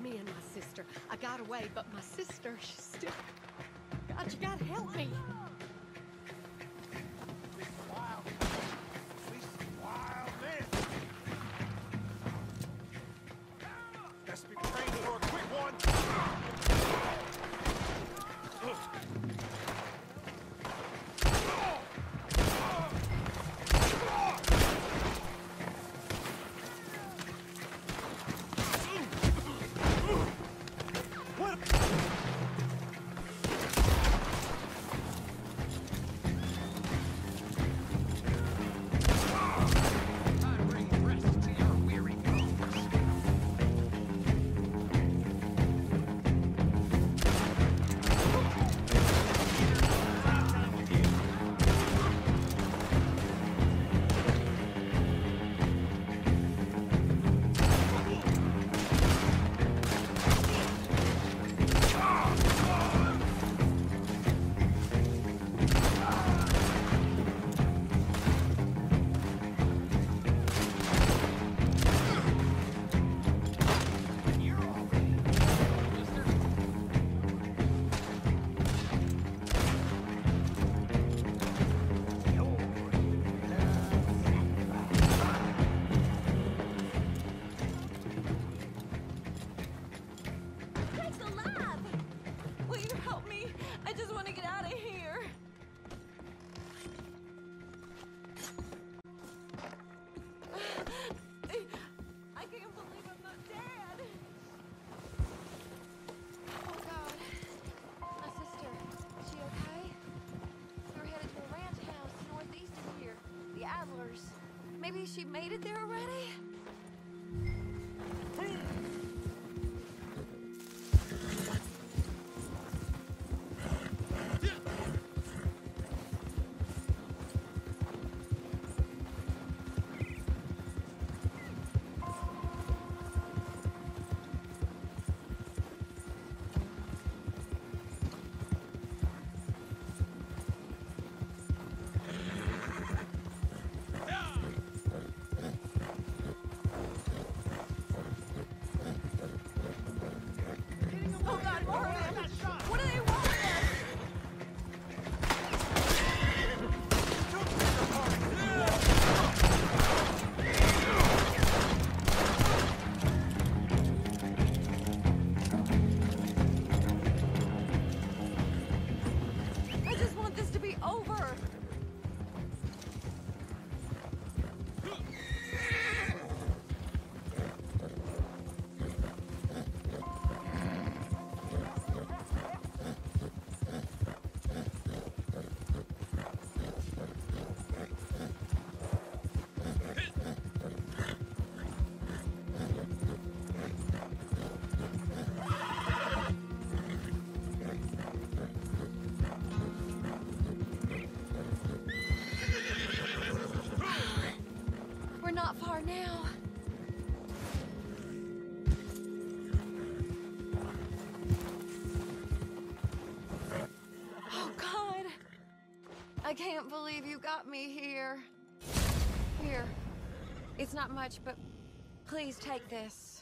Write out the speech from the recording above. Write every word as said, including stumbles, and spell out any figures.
me and my sister. I got away, but my sister, she's still... God, you gotta help me. This wild, this wild man. Best be trained for a quick one. Maybe she made it there already? Not far now. Oh, God. I can't believe you got me here. Here. It's not much, but please take this.